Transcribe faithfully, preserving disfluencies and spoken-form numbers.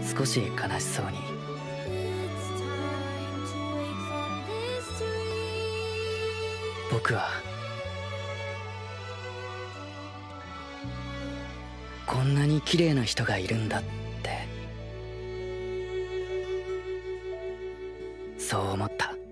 少し悲しそうに。僕はこんなに綺麗な人がいるんだって、そう思った。